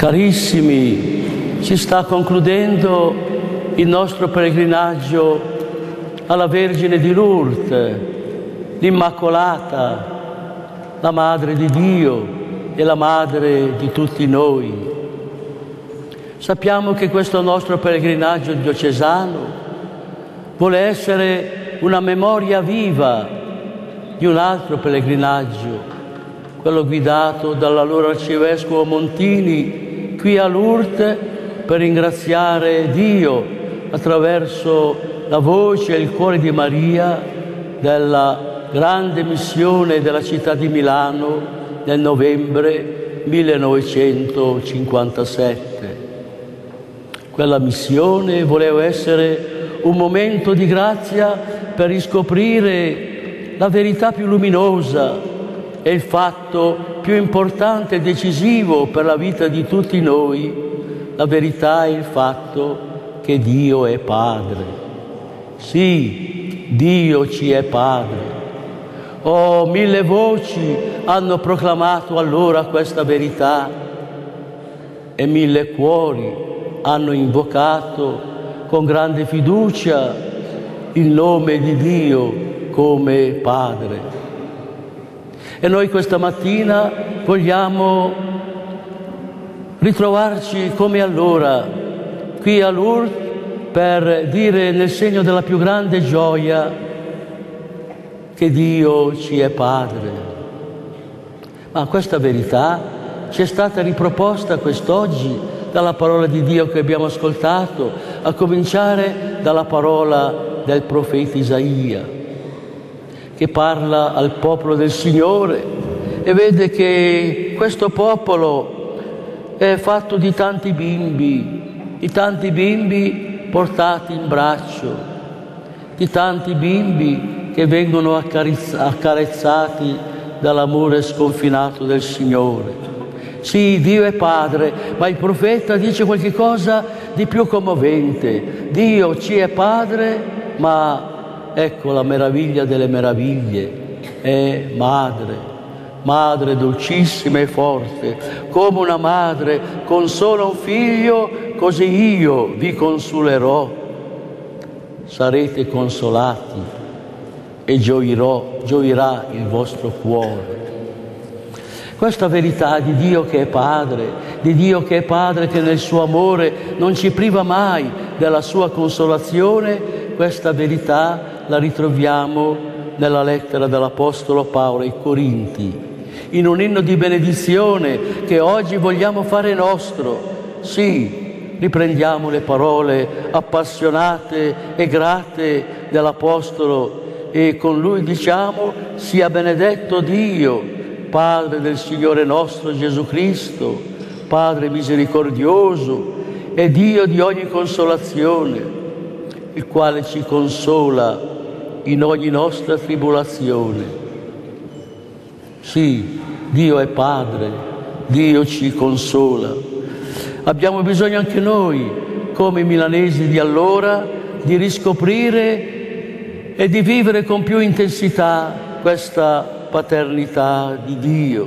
Carissimi, si sta concludendo il nostro pellegrinaggio alla Vergine di Lourdes, l'Immacolata, la Madre di Dio e la Madre di tutti noi. Sappiamo che questo nostro pellegrinaggio diocesano vuole essere una memoria viva di un altro pellegrinaggio, quello guidato dall'allora arcivescovo Montini qui a Lourdes per ringraziare Dio attraverso la voce e il cuore di Maria della grande missione della città di Milano nel novembre 1957. Quella missione voleva essere un momento di grazia per riscoprire la verità più luminosa e il fatto più importante e decisivo per la vita di tutti noi. La verità è il fatto che Dio è Padre. Sì, Dio ci è Padre. Oh, 1000 voci hanno proclamato allora questa verità e 1000 cuori hanno invocato con grande fiducia il nome di Dio come Padre. E noi questa mattina vogliamo ritrovarci come allora, qui a Lourdes, per dire nel segno della più grande gioia che Dio ci è Padre. Ma questa verità ci è stata riproposta quest'oggi dalla parola di Dio che abbiamo ascoltato, a cominciare dalla parola del profeta Isaia, che parla al popolo del Signore e vede che questo popolo è fatto di tanti bimbi portati in braccio, di tanti bimbi che vengono accarezzati dall'amore sconfinato del Signore. Sì, Dio è Padre, ma il profeta dice qualche cosa di più commovente. Dio ci è Padre, ma ecco la meraviglia delle meraviglie, è Madre, Madre dolcissima e forte. Come una madre consola un figlio, così io vi consolerò. Sarete consolati e gioirà il vostro cuore. Questa verità di Dio che è Padre, di Dio che è Padre che nel suo amore non ci priva mai della sua consolazione, questa verità la ritroviamo nella lettera dell'Apostolo Paolo ai Corinti, in un inno di benedizione che oggi vogliamo fare nostro. Sì, riprendiamo le parole appassionate e grate dell'Apostolo e con lui diciamo: sia benedetto Dio, Padre del Signore nostro Gesù Cristo, Padre misericordioso e Dio di ogni consolazione, il quale ci consola in ogni nostra tribolazione. Sì, Dio è Padre, Dio ci consola. Abbiamo bisogno anche noi, come i milanesi di allora, di riscoprire e di vivere con più intensità questa paternità di Dio.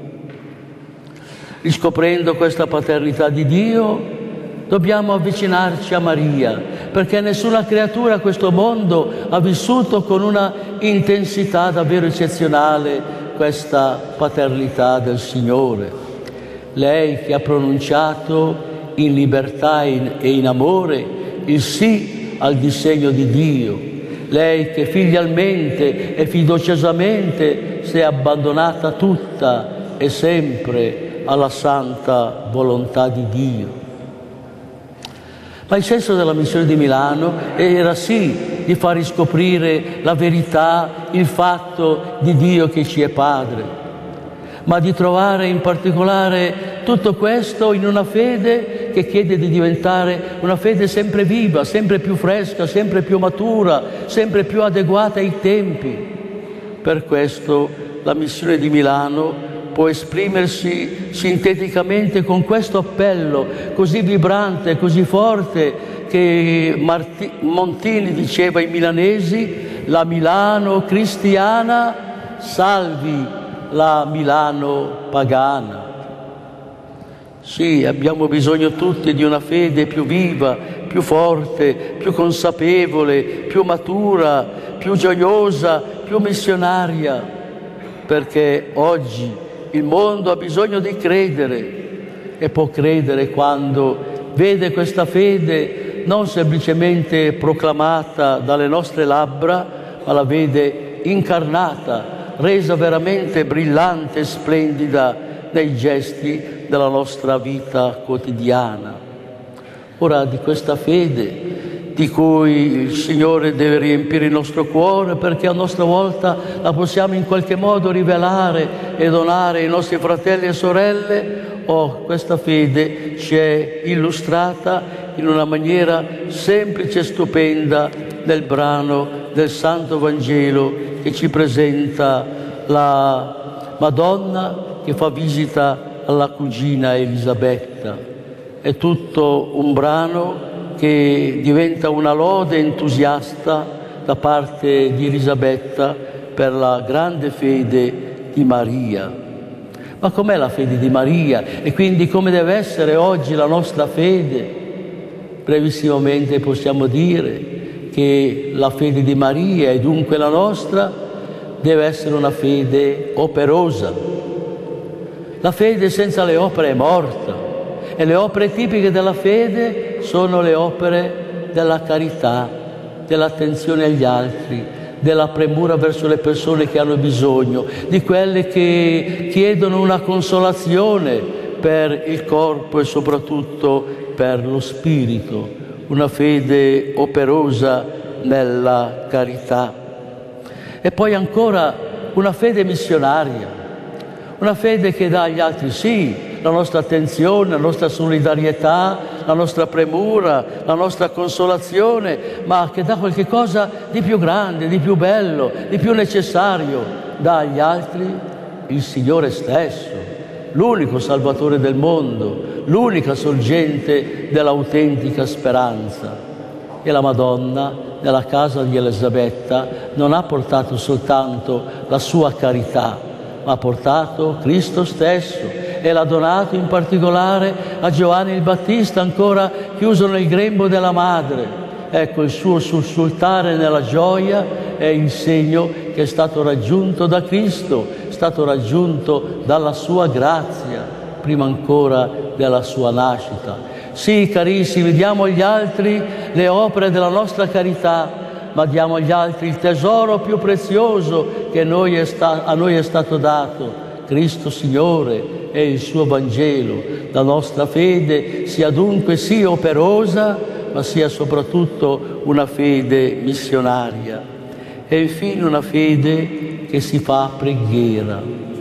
Riscoprendo questa paternità di Dio, dobbiamo avvicinarci a Maria, perché nessuna creatura a questo mondo ha vissuto con una intensità davvero eccezionale questa paternità del Signore. Lei che ha pronunciato in libertà e in amore il sì al disegno di Dio, lei che filialmente e fiduciosamente si è abbandonata tutta e sempre alla santa volontà di Dio. Ma il senso della missione di Milano era sì di far riscoprire la verità, il fatto di Dio che ci è Padre, ma di trovare in particolare tutto questo in una fede che chiede di diventare una fede sempre viva, sempre più fresca, sempre più matura, sempre più adeguata ai tempi. Per questo la missione di Milano può esprimersi sinteticamente con questo appello così vibrante, così forte, che Montini diceva ai milanesi: la Milano cristiana salvi la Milano pagana. Sì, abbiamo bisogno tutti di una fede più viva, più forte, più consapevole, più matura, più gioiosa, più missionaria, perché oggi il mondo ha bisogno di credere e può credere quando vede questa fede non semplicemente proclamata dalle nostre labbra, ma la vede incarnata, resa veramente brillante e splendida nei gesti della nostra vita quotidiana. Ora, di questa fede di cui il Signore deve riempire il nostro cuore, perché a nostra volta la possiamo in qualche modo rivelare e donare ai nostri fratelli e sorelle, questa fede ci è illustrata in una maniera semplice e stupenda nel brano del Santo Vangelo che ci presenta la Madonna che fa visita alla cugina Elisabetta. È tutto un brano che diventa una lode entusiasta da parte di Elisabetta per la grande fede di Maria. Ma com'è la fede di Maria? E quindi come deve essere oggi la nostra fede? Brevissimamente possiamo dire che la fede di Maria e dunque la nostra deve essere una fede operosa. La fede senza le opere è morta e le opere tipiche della fede sono le opere della carità, dell'attenzione agli altri, della premura verso le persone che hanno bisogno, di quelle che chiedono una consolazione per il corpo e soprattutto per lo spirito, una fede operosa nella carità. E poi ancora una fede missionaria, una fede che dà agli altri sì la nostra attenzione, la nostra solidarietà, la nostra premura, la nostra consolazione, ma che dà qualche cosa di più grande, di più bello, di più necessario, dà agli altri il Signore stesso, l'unico Salvatore del mondo, l'unica sorgente dell'autentica speranza. E la Madonna, nella casa di Elisabetta, non ha portato soltanto la sua carità, ma ha portato Cristo stesso e l'ha donato in particolare a Giovanni il Battista, ancora chiuso nel grembo della madre. Ecco, il suo sussultare nella gioia è il segno che è stato raggiunto da Cristo, è stato raggiunto dalla sua grazia, prima ancora della sua nascita. Sì, carissimi, diamo agli altri le opere della nostra carità, ma diamo agli altri il tesoro più prezioso che a noi è stato dato, Cristo Signore e il suo Vangelo. La nostra fede sia dunque sì operosa, ma sia soprattutto una fede missionaria. E infine una fede che si fa preghiera.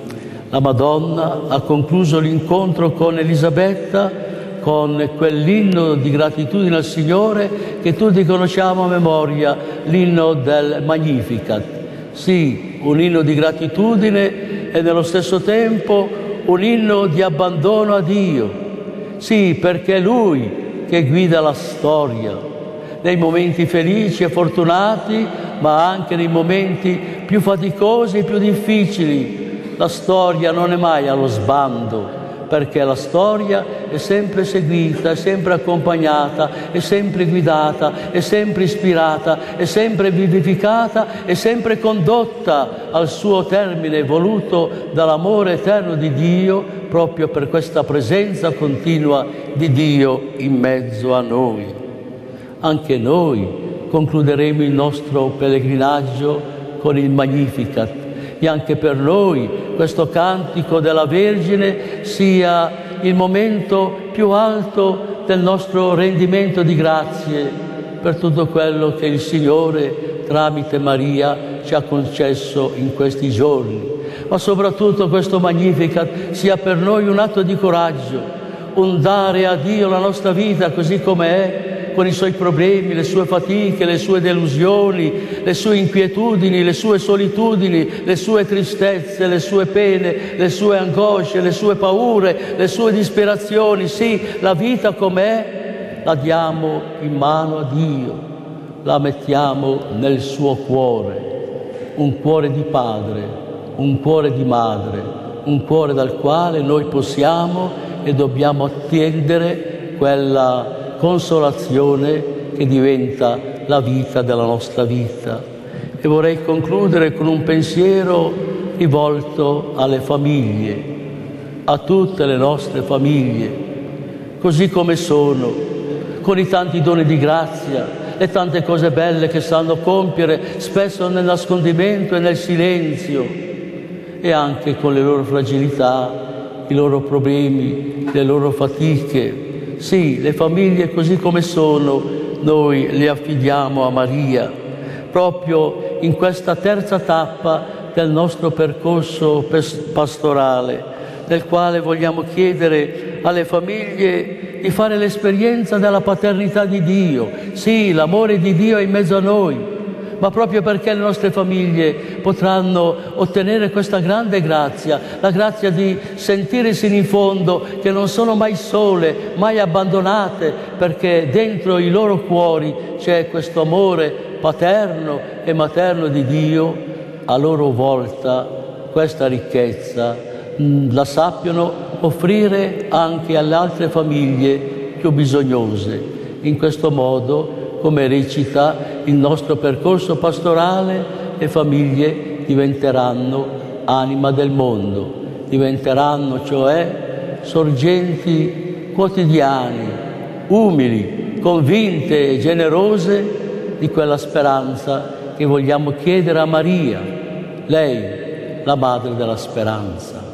La Madonna ha concluso l'incontro con Elisabetta con quell'inno di gratitudine al Signore che tutti conosciamo a memoria, l'inno del Magnificat. Sì, un inno di gratitudine e nello stesso tempo un inno di abbandono a Dio. Sì, perché è Lui che guida la storia, nei momenti felici e fortunati, ma anche nei momenti più faticosi e più difficili. La storia non è mai allo sbando, perché la storia è sempre seguita, è sempre accompagnata, è sempre guidata, è sempre ispirata, è sempre vivificata, è sempre condotta al suo termine voluto dall'amore eterno di Dio, proprio per questa presenza continua di Dio in mezzo a noi. Anche noi concluderemo il nostro pellegrinaggio con il Magnificat, e anche per noi questo cantico della Vergine sia il momento più alto del nostro rendimento di grazie per tutto quello che il Signore tramite Maria ci ha concesso in questi giorni. Ma soprattutto questo Magnificat sia per noi un atto di coraggio, un dare a Dio la nostra vita così com'è, con i suoi problemi, le sue fatiche, le sue delusioni, le sue inquietudini, le sue solitudini, le sue tristezze, le sue pene, le sue angosce, le sue paure, le sue disperazioni. Sì, la vita com'è la diamo in mano a Dio, la mettiamo nel suo cuore, un cuore di padre, un cuore di madre, un cuore dal quale noi possiamo e dobbiamo attendere quella consolazione che diventa la vita della nostra vita. E vorrei concludere con un pensiero rivolto alle famiglie, a tutte le nostre famiglie, così come sono, con i tanti doni di grazia, le tante cose belle che sanno compiere, spesso nel nascondimento e nel silenzio, e anche con le loro fragilità, i loro problemi, le loro fatiche. Sì, le famiglie così come sono, noi le affidiamo a Maria, proprio in questa terza tappa del nostro percorso pastorale, nel quale vogliamo chiedere alle famiglie di fare l'esperienza della paternità di Dio. Sì, l'amore di Dio è in mezzo a noi, ma proprio perché le nostre famiglie potranno ottenere questa grande grazia, la grazia di sentirsi sino in fondo che non sono mai sole, mai abbandonate, perché dentro i loro cuori c'è questo amore paterno e materno di Dio, a loro volta questa ricchezza la sappiano offrire anche alle altre famiglie più bisognose. In questo modo, come recita il nostro percorso pastorale, le famiglie diventeranno anima del mondo, diventeranno cioè sorgenti quotidiane, umili, convinte e generose di quella speranza che vogliamo chiedere a Maria, lei, la Madre della Speranza.